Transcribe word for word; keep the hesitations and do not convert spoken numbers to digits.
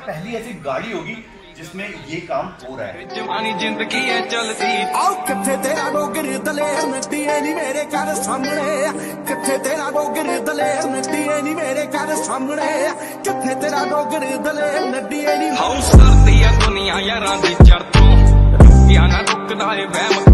पहली ऐसी गाड़ी होगी जिसमें ये काम हो रहा है। जवानी जिंदगी है चलती आओ किथे तेरा डोगर दलेर नड्डीए नी मेरे घर सामने, किथे तेरा डोगर दलेर नड्डीए नी मेरे घर सामने, किथे तेरा डोगर दलेर नड्डीए नी। हाउस करती है दुनिया यारां दी चढ़ तो रुकिया ना रुकदा है वहम